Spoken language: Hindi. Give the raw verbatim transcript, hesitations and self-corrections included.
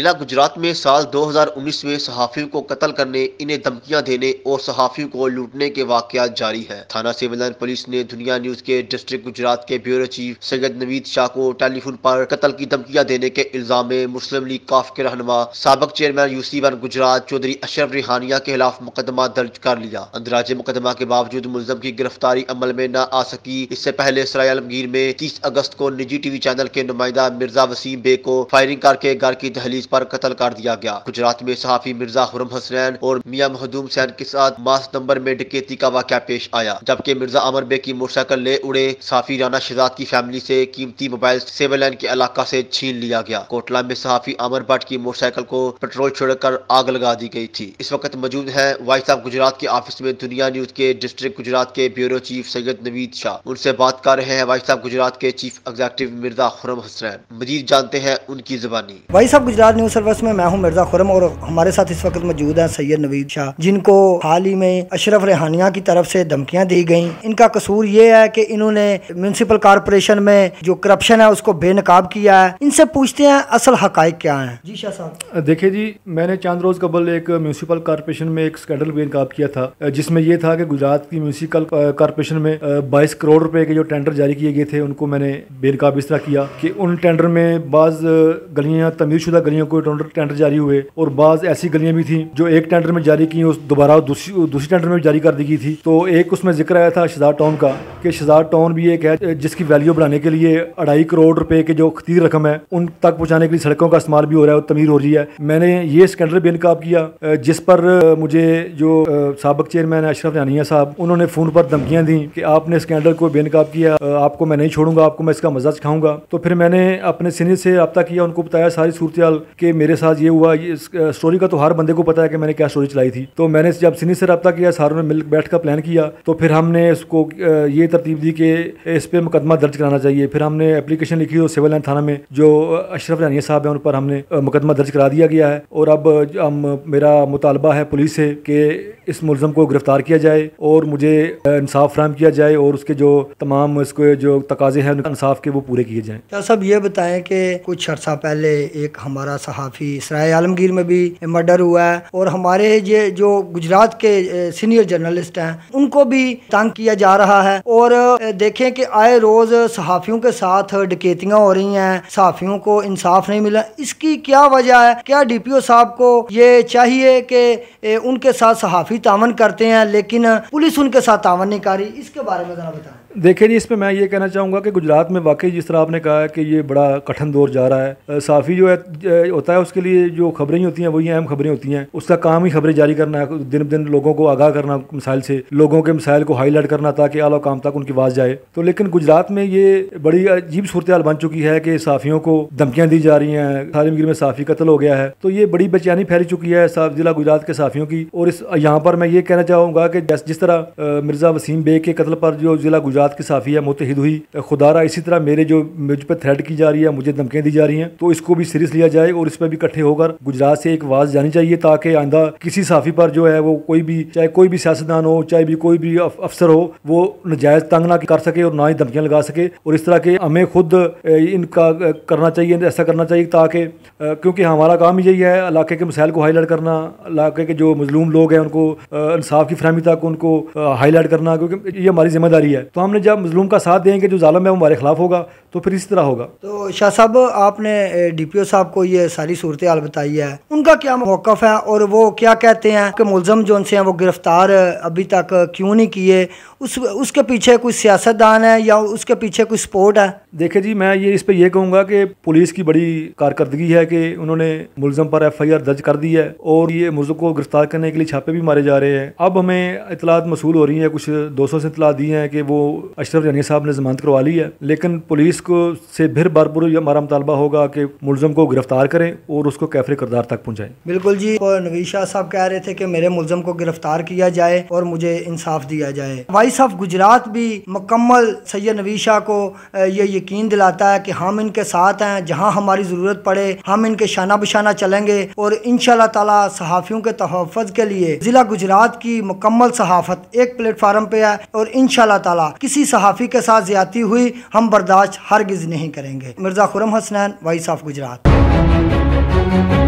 जिला गुजरात में साल दो हज़ार उन्नीस में सहाफियों को कत्ल करने, इन्हें धमकियां देने और सहाफियों को लूटने के वाकयात जारी है। थाना सिविल लाइन पुलिस ने दुनिया न्यूज के डिस्ट्रिक्ट गुजरात के ब्यूरो चीफ सैयद नवीद शाह को टेलीफोन पर कत्ल की धमकियां देने के इल्जाम में मुस्लिम लीग काफ के रहनुमा साबिक chairman UC one Gujrat Chaudhry Ashraf Rihania के खिलाफ मुकदमा दर्ज कर लिया। अंदराजे मुकदमा के बावजूद मुलजम की गिरफ्तारी अमल में न आ सकी। इससे पहले सराय आलमगीर में तीस अगस्त को निजी टीवी चैनल के नुमाइंदा मिर्जा वसीम बेग को फायरिंग करके घर की दहलीज पर कत्ल कर दिया गया। गुजरात में सहाफी मिर्जा खुरम हसनैन और मियां महदूम हुसैन के साथ मास नंबर में डकैती का वाकया पेश आया, जबकि मिर्जा अमर बेग की मोटरसाइकिल ले उड़े। सहाफी राना शहजाद की फैमिली से कीमती मोबाइल सिविल लाइन के इलाका से छीन लिया गया। कोटला में सहाफी अमर भट्ट की मोटरसाइकिल को पेट्रोल छोड़कर आग लगा दी गई थी। इस वक्त मौजूद है वाइस ऑफ गुजरात के ऑफिस में दुनिया न्यूज के डिस्ट्रिक्ट गुजरात के ब्यूरो चीफ सैयद नवीद शाह। उनसे बात कर रहे हैं वाइस ऑफ गुजरात के चीफ एग्जीक्यूटिव मिर्जा खुरम हसनैन। मजीद जानते हैं उनकी जुबानी। Voice of Gujrat news service में मैं हूं मिर्जा खुरम और हमारे साथ इस वक्त मौजूद है सैयद नवीद शाह, जिनको हाल ही में अशरफ रिहानिया की तरफ से धमकियां दी गई। इनका कसूर ये है कि इन्होंने म्युनिसिपल कॉर्पोरेशन में जो करप्शन है उसको बेनकाब किया है। इनसे पूछते हैं असल हकाइक क्या है। जी शाह साहब। देखिए जी, मैंने चांद रोज कबल एक म्युनिसिपल कॉर्पोरेशन में एक स्कैंडल बेनकाब किया था, जिसमें यह था कि गुजरात की म्युनिसिपल कॉर्पोरेशन में बाईस करोड़ रुपए के जो टेंडर जारी किए गए थे उनको मैंने बेनकाब इस तरह किया कि उन टेंडर में बाज गलियां तमीरशुदा गलियों को टेंडर जारी हुए और बाज ऐसी गलियां भी थी जो एक टेंडर में जारी की उस दोबारा दूसरी दूसरी टेंडर में जारी कर दी गई थी। तो एक उसमें जिक्र आया था शहजाद टाउन का कि शहजाद टाउन भी एक है जिसकी वैल्यू बढ़ाने के लिए अढ़ाई करोड़ रुपए के जो खतीर रकम है उन तक पहुंचाने के लिए सड़कों का इस्तेमाल भी हो रहा है और तमीर हो रही है। मैंने ये स्कैंडल बेनकाब किया, जिस पर मुझे जो साबिक चेयरमैन है अशरफ रिहानिया साहब, उन्होंने फोन पर धमकियां दी कि आपने स्कैंडल को बेनकाब किया, आपको मैं नहीं छोड़ूंगा, आपको मैं इसका मजा सिखाऊंगा। तो फिर मैंने अपने सीनियर से रब्ता किया, उनको बताया सारी सूरत कि मेरे साथ ये हुआ। ये स्टोरी का तो हर बंदे को पता है कि मैंने क्या स्टोरी चलाई थी। तो मैंने जब सीनियर से रब्ता किया, सारों ने मिल बैठ कर प्लान किया, तो फिर हमने उसको ये तरतीब दी कि इस पे मुकदमा दर्ज कराना चाहिए। फिर हमने एप्लीकेशन लिखी और सिविल लाइन थाना में जो अशरफ रिहानिया साहब हैं उन पर हमने मुकदमा दर्ज करा दिया गया है। और अब हम मेरा मुतालबा है पुलिस से कि इस मुलजम को गिरफ्तार किया जाए और मुझे इंसाफ फराहम किया जाए और उसके जो तमाम इसको जो तकाजे हैं इंसाफ के वो पूरे किए जाएं। क्या सब ये बताएं कि कुछ अर्सा पहले एक हमारा सहाफ़ी सराय आलमगीर में भी मर्डर हुआ है और हमारे ये जो गुजरात के सीनियर जर्नलिस्ट हैं उनको भी तंग किया जा रहा है। और देखें कि आए रोज सहाफ़ियों के साथ डकैतियां हो रही हैं, सहाफ़ियों को इंसाफ नहीं मिला। इसकी क्या वजह है? क्या डी पी ओ साहब को ये चाहिए कि उनके साथ सहाफ़ी तावन करते हैं लेकिन पुलिस उनके साथ तावन नहीं कर रही? इसके बारे में ज़रा बताएं। देखिए जी, इसमें मैं ये कहना चाहूँगा कि गुजरात में वाकई जिस तरह आपने कहा है कि ये बड़ा कठिन दौर जा रहा है। सहाफ़ी जो है होता है उसके लिए जो खबरें ही होती हैं वही अहम खबरें होती हैं। उसका काम ही खबरें जारी करना है, दिन ब दिन लोगों को आगाह करना, मिसाइल से लोगों के मिसाइल को हाईलाइट करना ताकि आला काम तक उनकी आवाज़ जाए। तो लेकिन गुजरात में ये बड़ी अजीब सूरत हाल बन चुकी है कि सहाफ़ियों को धमकियाँ दी जा रही हैं। आलमगीर में सहाफ़ी कत्ल हो गया है, तो ये बड़ी बेचैनी फैल चुकी है जिला गुजरात के सहाफ़ियों की। और इस यहाँ पर मैं ये कहना चाहूँगा कि जिस तरह मिर्जा वसीम बेग के कत्ल पर जो जिला गुजरात की सहाफ़ी है मुतहिद हुई, खुदारा इसी तरह मेरे जो मुझ पर थ्रेट की जा रही है, मुझे धमकियां दी जा रही हैं, तो इसको भी सीरियस लिया जाए और इस पर भी इकट्ठे होकर गुजरात से एक आवाज़ जानी चाहिए ताकि आइंदा किसी सहाफ़ी पर जो है वो कोई भी, चाहे कोई भी सियासतदान हो, चाहे भी कोई भी अफसर हो, वो नजायज़ तंग ना कर सके और ना ही धमकियां लगा सके। और इस तरह के हमें खुद इनका करना चाहिए, ऐसा करना चाहिए ताकि, क्योंकि हमारा काम ही यही है इलाके के मसाइल को हाईलाइट करना, इलाके के जो मजलूम लोग हैं उनको इंसाफ की फरहमी तक उनको हाईलाइट करना, क्योंकि ये हमारी जिम्मेदारी है। तो हमने जब मजलूम का साथ देंगे जो जालिम है वो हमारे खिलाफ होगा, तो फिर इस तरह होगा। तो शाह साहब, आपने डी पी ओ साहब को ये सारी सूरत हाल बताई है, उनका क्या मौक़िफ़ है और वो क्या कहते हैं कि मुलजम जो उनसे हैं वो गिरफ्तार अभी तक क्यों नहीं किए? उस उसके पीछे कोई सियासतदान है या उसके पीछे कोई सपोर्ट है? देखिए जी, मैं ये इस पर यह कहूँगा कि पुलिस की बड़ी कारकर्दगी है कि उन्होंने मुलजम पर एफ आई आर दर्ज कर दी है और ये मुलजम को गिरफ्तार करने के लिए छापे भी मारे जा रहे हैं। अब हमें इतलात मसूल हो रही है, कुछ दोस्तों से इतला दी है कि वो अशरफ रिहानिया साहब ने जमानत करवा ली है, लेकिन पुलिस को से फिर भरपूर हमारा मुतालबा होगा कि मुलजम को गिरफ्तार करें और उसको कैफरे किरदार तक पहुँचाएं। बिल्कुल जी, और नवीद शाह साहब कह रहे थे कि मेरे मुलजम को गिरफ्तार किया जाए और मुझे इंसाफ दिया जाए। वाइस ऑफ गुजरात भी मुकम्मल सैयद नवीद शाह को ये यकीन दिलाता है कि हम इनके साथ हैं, जहां हमारी ज़रूरत पड़े हम इनके शाना बशाना चलेंगे और इंशाल्लाह ताला सहाफ़ियों के तहफ़्फ़ुज़ के लिए ज़िला गुजरात की मुकम्मल सहाफ़त एक प्लेटफार्म पे है और इंशाल्लाह ताला किसी सहाफ़ी के साथ ज़्यादती हुई हम बर्दाश्त हरगिज़ नहीं करेंगे। Mirza Khurram Hasnain, voice of Gujarat.